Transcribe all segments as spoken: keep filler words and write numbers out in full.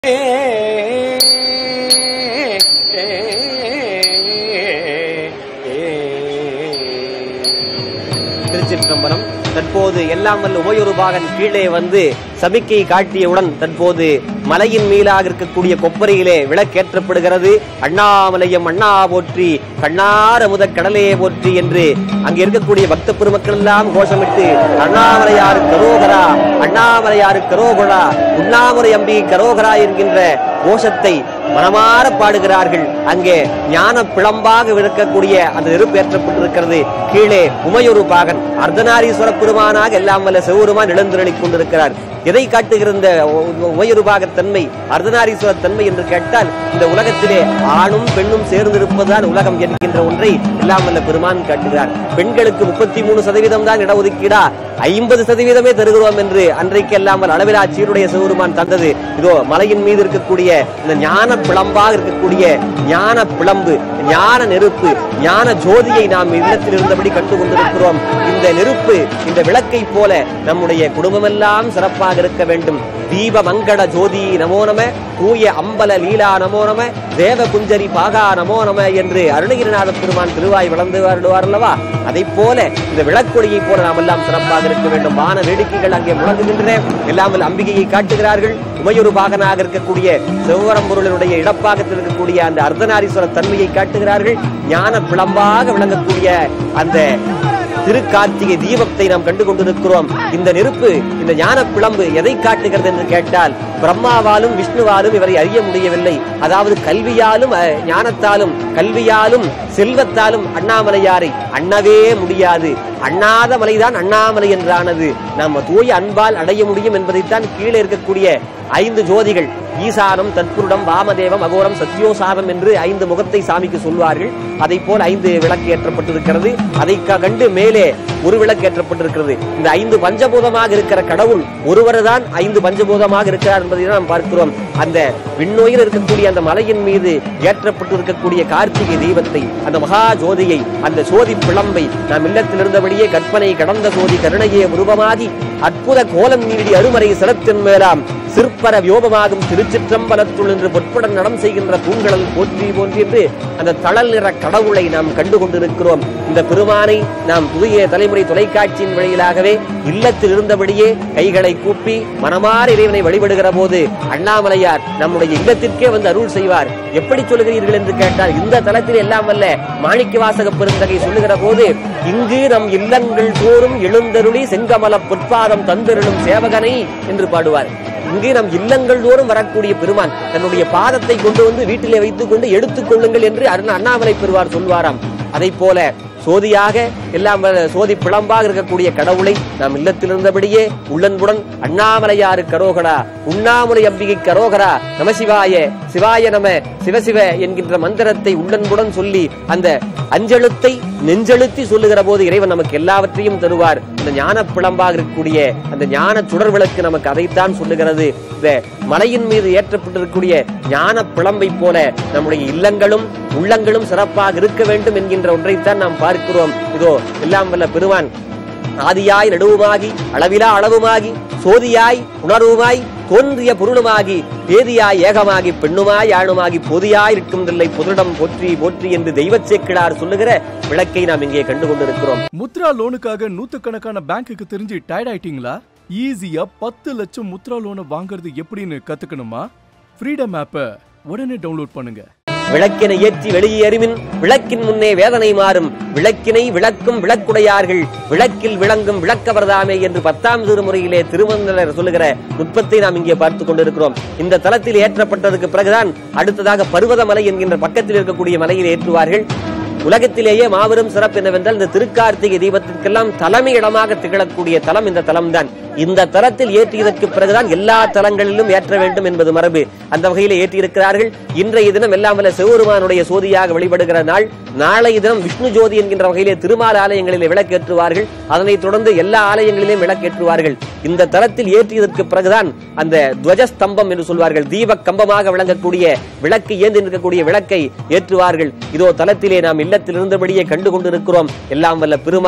திருச்சிற்றம்பலம். தற்போது எல்லாம் வல்ல உமையொரு பாகன் கீழே வந்து சமிக்கை காட்டியவுடன் தற்போது மலையின் மீளாக இருக்கக்கூடிய கொப்பரையிலே விளக்கேற்றப்படுகிறது. அண்ணாமலையம் அண்ணா போற்றி, கண்ணார முத கடலையே போற்றி என்று அங்கே இருக்கக்கூடிய பக்த பெருமக்கள் எல்லாம் கோஷமிட்டு அண்ணாமலையாரு கரோகரா, அண்ணாமலையாரு கரோகரா, உண்ணாமுறை அம்பி கரோகரா என்கின்ற கோஷத்தை மனமாற பாடுகிறார்கள். அங்கே ஞான பிளம்பாக இருக்கக்கூடிய அந்த நெருப்பு ஏற்றப்பட்டிருக்கிறது. கீழே உமையொரு பாகன் அர்த்தநாரீஸ்வர பெருமானாக எல்லாம் வல்ல சிவபெருமான் எழுந்தருளிக் கொண்டிருக்கிறார். எதை காட்டுகிற இந்த உமையொரு பாக தன்மை, அர்த்தநாரீஸ்வர தன்மை என்று கேட்டால், இந்த உலகத்திலே ஆணும் பெண்ணும் சேர்ந்திருப்பதுதான் உலகம் என்கின்ற ஒன்றை எல்லாம் வல்ல பெருமான் காட்டுகிறார். பெண்களுக்கு முப்பத்தி மூணு சதவீதம் தான் இடஒதுக்கீடா, ஐம்பது சதவீதமே தருகிறோம் என்று அன்றைக்கு எல்லாம் அளவிலா சீருடைய சிவபெருமான் தந்தது. இதோ மலையின் மீது இருக்கக்கூடிய இந்த ஞான பிளம்பாக இருக்கக்கூடிய ஞான பிளம்பு, ஞான நெருப்பு, ஞான ஜோதியை நாம் இல்லத்தில் இருந்தபடி கண்டு கொண்டிருக்கிறோம். இந்த நெருப்பு, இந்த விளக்கை போல நம்முடைய குடும்பமெல்லாம் சிறப்பாக இருக்க வேண்டும். தீப மங்கட ஜோதி நமோ நம, தூய அம்பல லீலா நமோ நம, தேவ குஞ்சரி பாகா நமோ நம என்று அருணகிரிநாத பெருமான் திருவாய் வளர்ந்து வருடுவார் அல்லவா? அதை போல இந்த விளக்கொடியை போல நாம் எல்லாம் சிறப்பாக இருக்க வேண்டும். வான வேடிக்கைகள் அங்கே முழங்குகின்றன. எல்லாம் அம்பிகையை காட்டுகிறார்கள். உமையொரு பாகனாக இருக்கக்கூடிய சிவபரம்பொருளினுடைய இடப்பாகத்தில் இருக்கக்கூடிய அந்த அர்த்தநாரீஸ்வர தன்மையை காட்டுகிறார்கள். ஞான பிளம்பாக விளங்கக்கூடிய அந்த திருக்கார்த்திகை தீபத்தை நாம் கண்டு கொண்டிருக்கிறோம். இந்த நெருப்பு, இந்த ஞான பிளம்பு எதை காட்டுகிறது என்று கேட்டால், பிரம்மாவாலும் விஷ்ணுவாலும் இவரை அறிய முடியவில்லை. அதாவது கல்வியாலும் ஞானத்தாலும் கல்வியாலும் செல்வத்தாலும் அண்ணாமலையாரை அண்ணவே முடியாது. அண்ணாத மலைதான் அண்ணாமலை என்றானது. நம்ம தூய அன்பால் அடைய முடியும் என்பதைத்தான் கீழே இருக்கக்கூடிய ஐந்து ஜோதிகள், ஈசானம், தற்புருடம், வாமதேவம், அகோரம், சத்யோசாரம் என்று ஐந்து முகத்தை சாமிக்கு சொல்வார்கள். அதை போல் ஐந்து விளக்கு ஏற்றப்பட்டிருக்கிறது. அதை கண்டு மேலே ஒரு விளக்கு ஏற்றப்பட்டிருக்கிறது. இந்த ஐந்து பஞ்சபூதமாக இருக்கிற கடவுள் ஒருவர் தான் ஐந்து பஞ்சபூதமாக இருக்கிறார் என்பதை நாம் பார்க்கிறோம். அந்த விண்ணோயில் இருக்கக்கூடிய அந்த மலையின் மீது ஏற்றப்பட்டிருக்கக்கூடிய கார்த்திகை தீபத்தை, அந்த மகா ஜோதியை, அந்த சோதி பிளம்பை நாம் இல்லத்தில் இருந்தபடியே கற்பனை கடந்த சோதி கருணையே உருவமாகி அற்புத கோலம் நீடி அருமறை சிரத்தின் மேலாம் சிற்பர வியோபமாகும் திருச்சிற்றம்பலத்துள் என்று பொற்புடன் நடம் செய்கின்ற பூங்கடல் போற்றி போற்றி என்று அந்த தளல் நிற கடவுளை நாம் கண்டு கொண்டிருக்கிறோம். இந்த பெருமானை நாம் புதிய தலைமுறை தொலைக்காட்சியின் வழியிலாகவே இல்லத்தில் இருந்தபடியே கைகளை கூப்பி மனமாற இறைவனை வழிபடுகிற போது அண்ணாமலையார் நம்முடைய இல்லத்திற்கே வந்து அருள் செய்வார். எப்படி சொல்லுகிறீர்கள் என்று கேட்டால், இந்த தலத்தில் எல்லாம் வல்ல மாணிக்க வாசக பெருந்தகை சொல்லுகிற போது, இங்கு நம் இல்லங்கள் தோறும் எழுந்தருளி செங்கமல பொற்பாதம் தந்தருளும் சேவகனை என்று பாடுவார். இங்கே நம் இல்லங்கள் தோறும் வரக்கூடிய பெருமான் தன்னுடைய பாதத்தை கொண்டு வந்து வீட்டிலே வைத்துக் கொண்டு எடுத்துக் கொள்ளுங்கள் என்று அண்ணாமலை பெறுவார் சொல்வாராம். அதை போல சோதியாக எல்லாம் சோதி பிளம்பாக இருக்கக்கூடிய கடவுளை நாம் இல்லத்தில் இருந்தபடியே உள்ளன்புடன் அண்ணாமலையாரு கரோகரா, உண்ணாமுலை அம்பிகை கரோகரா, நம சிவாய சிவாய நம சிவசிவ என்கின்ற மந்திரத்தை உள்ளன்புடன் சொல்லி அந்த அஞ்செழுத்தை நெஞ்செழுத்தி சொல்லுகிற போது இறைவன் நமக்கு எல்லாவற்றையும் தருவார். இந்த ஞான பிளம்பாக இருக்கக்கூடிய அந்த ஞான சுடர் விளக்கு நமக்கு அதைத்தான் சொல்லுகிறது. இந்த மலையின் மீது ஏற்றப்பட்டிருக்கக்கூடிய ஞான பிளம்பை போல நம்முடைய இல்லங்களும் உள்ளங்களும் சிறப்பாக இருக்க வேண்டும் என்கின்ற ஒன்றைத்தான் நாம் பார்க்கிறோம். இதோ எல்லாம் வல்ல பெருமான் ஆதியாய் நடுவுமாகி அளவிலா அளவுமாகி சோதியாய் உணர்வுமாய் தோன்றிய பொருளுமாகி பேதியாய் ஏகமாகி பெண்ணுமாய் ஆணுமாகி பொதியாய் இருக்கும் தில்லை பொதுடம் போற்றி போற்றி என்று தெய்வ சேக்கிழார் சொல்லுகிற விளக்கை நாம் இங்கே கண்டு கொண்டிருக்கிறோம். முத்ரா லோனுக்காக நூத்துக்கணக்கான பேங்குக்கு தெரிஞ்சு டயர்ட் ஆயிட்டீங்களா? ஈஸியா பத்து லட்சம் முத்ரா லோனை வாங்குறது எப்படின்னு கத்துக்கணுமா? ஃப்ரீடம் ஆப்பை உடனே டவுன்லோட் பண்ணுங்க. விளக்கினை ஏற்றி வெளியே அறிவின் விளக்கின் முன்னே வேதனை மாறும், விளக்கினை விளக்கும் விளக்குடையார்கள் விளக்கில் விளங்கும் விளக்கவர்தாமே என்று பத்தாம் திருமுறையிலே திருமந்திரர் சொல்லுகிற நுட்பத்தை நாம் இங்கே பார்த்துக் கொண்டிருக்கிறோம். இந்த தலத்தில் ஏற்றப்பட்டதுக்கு பிறகுதான் அடுத்ததாக பர்வதமலை என்கின்ற பக்கத்தில் இருக்கக்கூடிய மலையில் ஏற்றுவார்கள். உலகத்திலேயே மாபெரும் சிறப்பு என்னவென்றால், இந்த திருக்கார்த்திகை தீபத்திற்கெல்லாம் தலைமை இடமாக திகழக்கூடிய தலம் இந்த தலம்தான். இந்த தலத்தில் ஏற்றியதற்கு பிறகுதான் எல்லா தலங்களிலும் ஏற்ற வேண்டும் என்பது மரபு. அந்த வகையில ஏற்றியிருக்கிறார்கள். இன்றைய தினம் எல்லாம் வல்ல சிவபெருமானுடைய சோதியாக வழிபடுகிற நாள். நாளைய தினம் விஷ்ணு ஜோதி என்கின்ற வகையிலே திருமால் ஆலயங்களிலே விளக்கேற்றுவார்கள். அதனைத் தொடர்ந்து எல்லா ஆலயங்களிலும் விளக்கேற்றுவார்கள். இந்த தலத்தில் ஏற்றியதற்கு பிறகுதான் அந்த துவஜஸ்தம்பம் என்று சொல்வார்கள், தீப கம்பமாக விளங்கக்கூடிய விளக்கு ஏந்தி நிற்கக்கூடிய விளக்கை ஏற்றுவார்கள். இதோ தலத்திலே நாம் இல்லத்தில் இருந்தபடியே கண்டு கொண்டிருக்கிறோம். எல்லாம் வல்ல பெருமான்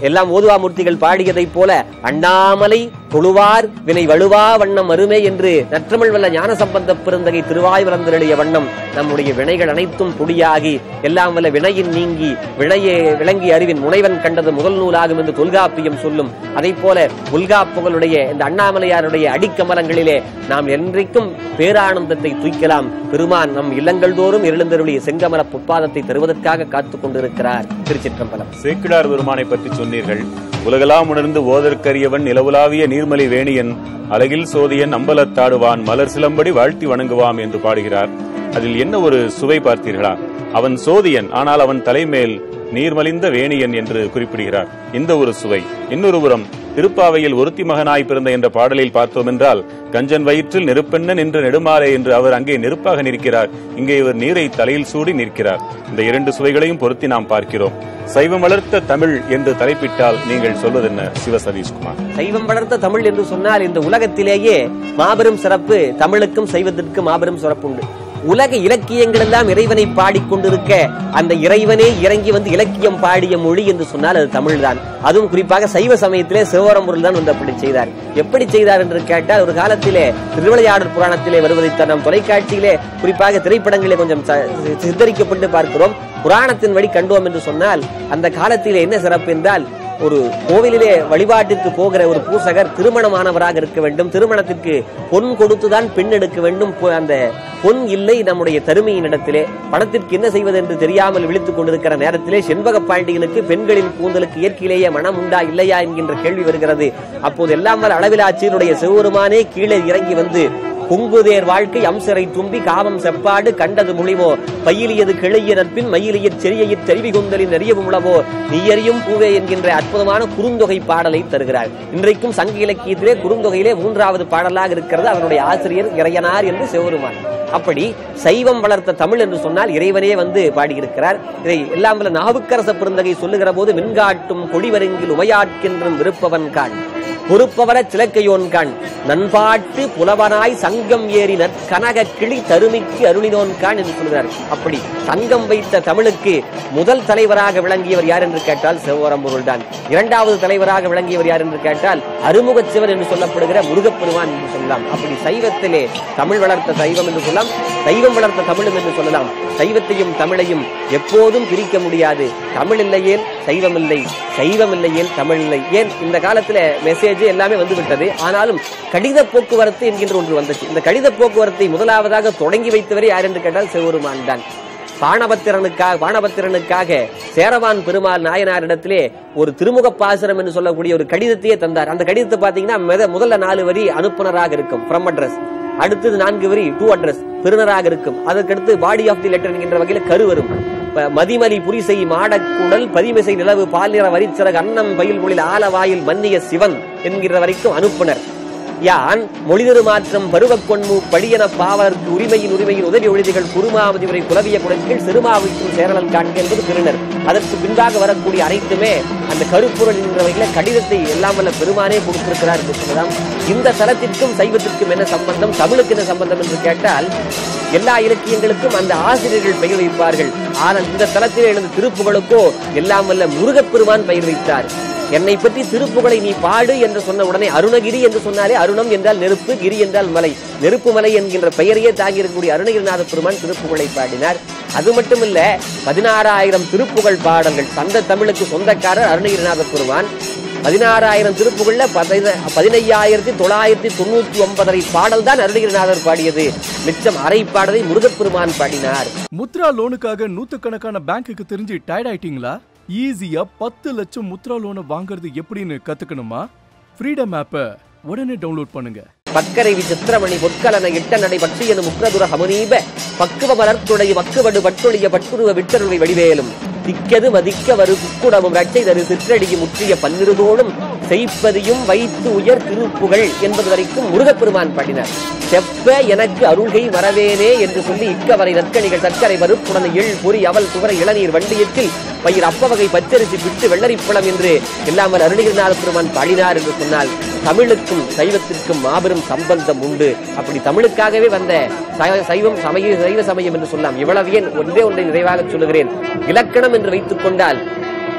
எல்லாம் ஓதுவாமூர்த்திகள் பாடியதை போல அண்ணாமலை தொழுவார் வினை வலுவா வண்ணம் அருமை என்று நற்றமிழ் வல்ல ஞான சம்பந்த பெருந்தகை திருவாய் வளர்ந்தெழிய வண்ணம் நம்முடைய வினைகள் அனைத்தும் பொடியாகி எல்லாம் வல்ல வினையின் நீங்கி வினையே விளங்கி அறிவின் முனைவன் கண்டது முதல் நூலாகும் என்று தொல்காப்பியம் சொல்லும். அதை போல தொல்காப்புகளுடைய இந்த அண்ணாமலையாருடைய அடிக்கமலங்களிலே நாம் என்றைக்கும் பேரானந்தத்தை தூய்க்கலாம். பெருமான் நம் இல்லங்கள் தோறும் எழுந்தருளிய செங்கமல பொற்பாதத்தை தருவதற்காக காத்துக் கொண்டிருக்கிறார். திருச்சிற்றம்பலம். சேக்கிழார் பெருமானை பற்றி சொன்னீர்கள். உலகெல்லாம் உணர்ந்து ஓதற்கரியவன் நிலவுலாவிய நீர்மலி வேணியன் அழகில் சோதியன் அம்பலத்தாடுவான் மலர் சிலம்படி வாழ்த்தி வணங்குவாம் என்று பாடுகிறார். அதில் என்ன ஒரு சுவை பார்த்தீர்களா? அவன் சோதியன், ஆனால் அவன் தலைமேல் நீர்மலிந்த வேணியன் என்று குறிப்பிடுகிறார். இந்த ஒரு சுவை. இன்னொரு புறம் திருப்பாவையில் ஒருத்தி மகனாய் பிறந்த என்ற பாடலில் பார்த்தோம் என்றால், கஞ்சன் வயிற்றில் நெருப்பெண்ண நின்ற நெடுமாலை என்று அவர் அங்கே நெருப்பாக நிற்கிறார், இங்கே இவர் நீரை தலையில் சூடி நிற்கிறார். இந்த இரண்டு சுவைகளையும் பொருத்தி நாம் பார்க்கிறோம். சைவம் வளர்த்த தமிழ் என்று தலைப்பிட்டால் நீங்கள் சொல்வது என்ன சிவ சதீஷ்குமார்? சைவம் வளர்த்த தமிழ் என்று சொன்னால் இந்த உலகத்திலேயே மாபெரும் சிறப்பு தமிழுக்கும் சைவத்திற்கும் மாபெரும் சிறப்பு உண்டு. உலக இலக்கியங்கள் எல்லாம் இறைவனை பாடிக்கொண்டிருக்க அந்த இறைவனே இறங்கி வந்து இலக்கியம் பாடிய மொழி என்று சொன்னால் அது தமிழ் தான். அதுவும் குறிப்பாக சைவ சமயத்திலே சிவபரம்பொருள் தான் வந்து அப்படி செய்தார். எப்படி செய்தார் என்று கேட்டால், ஒரு காலத்திலே திருவிளையாடல் புராணத்திலே வருவதை நாம் தொலைக்காட்சியிலே குறிப்பாக திரைப்படங்களிலே கொஞ்சம் சித்தரிக்கப்பட்டு பார்க்கிறோம். புராணத்தின் வழி கண்டோம் என்று சொன்னால், அந்த காலத்திலே என்ன சிறப்பு என்றால், ஒரு கோவிலிலே வழிபாட்டிற்கு போகிற ஒரு பூசகர் திருமணமானவராக இருக்க வேண்டும். திருமணத்திற்கு பொன் கொடுத்துதான் பெண் எடுக்க வேண்டும். அந்த பொன் இல்லை நம்முடைய தருமையின் இடத்திலே. பணத்திற்கு என்ன செய்வது என்று தெரியாமல் விழித்துக் கொண்டிருக்கிற நேரத்திலே செண்பக பாண்டியனுக்கு பெண்களின் கூந்தலுக்கு இயற்கையிலேயே மனம் உண்டா இல்லையா என்கின்ற கேள்வி வருகிறது. அப்போது எல்லாம் அளவிலாட்சியினுடைய சிவபெருமானே கீழே இறங்கி வந்து, பொங்குதேர் வாழ்க்கை அம்சரை தும்பி காமம் செப்பாடு கண்டது முழிவோ பயிலியது கிளைய நட்பின் மயிலிய செறியையில் தெரிவி கொந்தலின் அறியவும் உளவோ நீயறியும் பூவே என்கின்ற அற்புதமான குறுந்தொகை பாடலை தருகிறார். இன்றைக்கும் சங்க இலக்கியத்திலே குறுந்தொகையிலே மூன்றாவது பாடலாக இருக்கிறது. அவனுடைய ஆசிரியர் இறையனார் என்று சிவபெருமான். அப்படி சைவம் வளர்த்த தமிழ் என்று சொன்னால் இறைவனே வந்து பாடியிருக்கிறார். இதை எல்லாம் வல்ல நாவுக்கரச பெருந்தகை சொல்லுகிற போது, மின்காட்டும் கொடிவருங்கில் உமையாட்கின்றும் விருப்பவன் காண் பொறுப்பவர சிலக்கையோன் காண் நண்பாட்டு புலவனாய் சங்கம் ஏறி நற்கனக கிளி தருமிக்கு அருளினோன் காண் என்று சொல்கிறார். அப்படி சங்கம் வைத்த தமிழுக்கு முதல் தலைவராக விளங்கியவர் யார் என்று கேட்டால் சிவபரம்பொருள் தான். இரண்டாவது தலைவராக விளங்கியவர் யார் என்று கேட்டால் அருமுக சிவன் என்று சொல்லப்படுகிற முருகப்பெருமான் என்று சொல்லலாம். அப்படி சைவத்திலே தமிழ் வளர்த்த சைவம் என்று சொல்லலாம், சைவம் வளர்த்த தமிழும் என்று சொல்லலாம். சைவத்தையும் தமிழையும் எப்போதும் பிரிக்க முடியாது. தமிழ் இல்லையேல் சைவம் இல்லை, சைவம் இல்லையேல் தமிழ் இல்லை. ஏன் இந்த காலத்துல மெசேஜ் எல்லாமே வந்து விட்டது. ஆனாலும் கடித போக்குவரத்து என்கின்ற ஒன்று வந்துச்சு. இந்த கடித போக்குவரத்தை முதலாவதாக தொடங்கி வைத்தவரை யார் என்று கேட்டால் சிவபெருமான் தான். பாணபத்திரனுக்காக பாணபத்திரனுக்காக சேரவான் பெருமாள் நாயனாரிடத்திலே ஒரு திருமுக பாசுரம் என்று சொல்லக்கூடிய ஒரு கடிதத்தையே தந்தார். அந்த கடிதத்தை பாத்தீங்கன்னா முதல்ல நாலு வரி அனுப்புனராக இருக்கும், ஃப்ரம் அட்ரஸ். அடுத்தது நான்கு வரி டூ அட்ரஸ், பெறுநராக இருக்கும். அதற்கடுத்து பாடி ஆஃப் தி லெட்டர் என்கின்ற வகையில் கரு வரும். மதிமலி புரிசை மாடக்குடல் பதிமிசை நிலவு பாலிர வரிச்சிறகு அன்னம் பயில் மொழில் ஆலவாயில் மன்னிய சிவன் என்கிற வரைக்கும் அனுப்புனர். யான் மொழிதரு மாற்றம் பருவ கொன்மு படியன பாவலருக்கு உரிமையின் உரிமையின் உதவி ஒழுதிகள் குருமாவதி உரை குலவிய குடத்தில் சிறுமாவிற்கும் சேரலன் காண்க என்பது பெருனர். அதற்கு பின்பாக வரக்கூடிய அனைத்துமே அந்த கருப்புரல் என்ற வகையில் கடிதத்தை எல்லாம் வல்ல பெருமானே கொடுத்திருக்கிறார் என்று சொல்லலாம். இந்த தலத்திற்கும் சைவத்திற்கும் என்ன சம்பந்தம், தமிழுக்கு என்ன சம்பந்தம் என்று கேட்டால், எல்லா இலக்கியங்களுக்கும் அந்த ஆசிரியர்கள் பெயர் வைப்பார்கள். ஆனால் இந்த தலத்தில் எழுந்த திருப்புகளுக்கோ எல்லாம் வல்ல முருகப்பெருமான் பெயர் வைத்தார். என்னை பற்றி திருப்புகளை நீ பாடு என்று சொன்ன உடனே அருணகிரி என்று சொன்னாலே, அருணம் என்றால் நெருப்பு, கிரி என்றால் மலை, நெருப்பு மலை என்கின்ற பெயரையே தாங்கியிருக்கக்கூடிய அருணகிரிநாத பெருமான் திருப்புகளை பாடினார். அது மட்டுமல்ல, பதினாறாயிரம் திருப்புகள் பாடல்கள். சந்த தமிழுக்கு சொந்தக்காரர் அருணகிரிநாத பெருமான். பதினாறாயிரம் திருப்புகள்ல பதினையாயிரத்தி தொள்ளாயிரத்தி தொண்ணூத்தி ஒன்பதரை பாடல் தான் அருணகிரிநாதர் பாடியது. மிச்சம் அரை பாடலை முருகப்பெருமான் பாடினார். முத்ரா லோனுக்காக நூத்துக்கணக்கான பேங்க்குக்கு தெரிஞ்சு டயர்ட் ஆயிட்டீங்களா? ஈஸியா பத்து லட்சம் முத்ரா லோனை வாங்குறது எப்படின்னு கத்துக்கணுமா? ஃப்ரீடம் ஆப்பை உடனே டவுன்லோட் பண்ணுங்க. பக்கரை விசித்திரமணி பொற்கலன இட்ட நடை பற்றி எனும் முக்ரதுர ஹமுனீப பக்குவ மலர்த்துடைய வக்குவடு பட்டுடைய பட்டுருவ விட்டருவை வடிவேலும் திக்கது மதிக்க வரு குக்குடமும் ரட்சை தரு சிற்றடியும் முற்றிய பன்னிருதோடும் செய்ப்பதியும் வைத்து உயர் திருப்புகள் என்பது வரைக்கும் முருகப்பெருமான் பாடினார். செப்ப எனக்கு அருள்கை வரவேனே என்று சொல்லி இக்கவரை நற்கணிகள் சர்க்கரை வறுப்புடன் எள் பொறி அவல் துவரை இளநீர் வண்டியத்தில் பயிர் அப்பவகை பச்சரிசி விட்டு வெள்ளரிப்பழம் என்று எல்லாம் அருணகிரிநாத பெருமான் பாடினார் என்று சொன்னால், தமிழுக்கும் சைவத்திற்கும் மாபெரும் சம்பந்தம் உண்டு. அப்படி தமிழுக்காகவே வந்த சைவம் சமய சைவ சமயம் என்று சொல்லலாம். இவ்வளவு ஏன் ஒன்றே ஒன்றை நிறைவாக சொல்லுகிறேன். இலக்கணம் என்று வைத்துக் கொண்டால்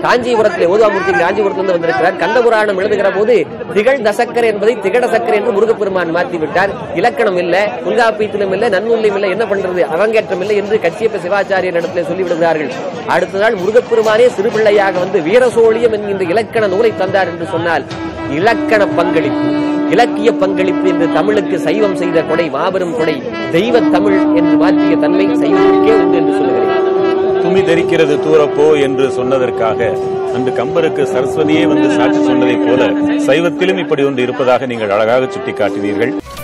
காஞ்சிபுரத்திலே ஓதுவாமூர்த்தி காஞ்சிபுரத்திலிருந்து வந்திருக்கிறார். கந்தபுராணம் எழுதுகிற போது திகழ் தசக்கர் என்பதை திகட சக்கர் என்று முருகப்பெருமான் மாற்றி விட்டார். இலக்கணம் இல்ல, தொல்காப்பியத்திலும் இல்ல, நன்னூலிலும் இல்ல, என்ன பண்றது, அரங்கேற்றம் இல்லை என்று கச்சியப்ப சிவாச்சாரியர் இடத்திலே சொல்லிவிடுகிறார்கள். அடுத்த நாள் முருகப்பெருமானே சிறுபிள்ளையாக வந்து வீரசோழியம் என்கின்ற இலக்கண நூலை தந்தார் என்று சொன்னால் இலக்கண பங்களிப்பு, இலக்கிய பங்களிப்பு என்று தமிழுக்கு சைவம் செய்த கொடை, மாபெரும் கொடை, தெய்வ தமிழ் என்று மாற்றிய தன்மை சைவத்திற்கே உண்டு என்று சொல்லுகிறேன். துமி தெரிக்கிறது தூரப்போ என்று சொன்னதற்காக அன்று கம்பருக்கு சரஸ்வதியே வந்து சாட்சி சொன்னதைப் போல சைவத்திலும் இப்படி ஒன்று இருப்பதாக நீங்கள் அழகாக சுட்டிக்காட்டினீர்கள்.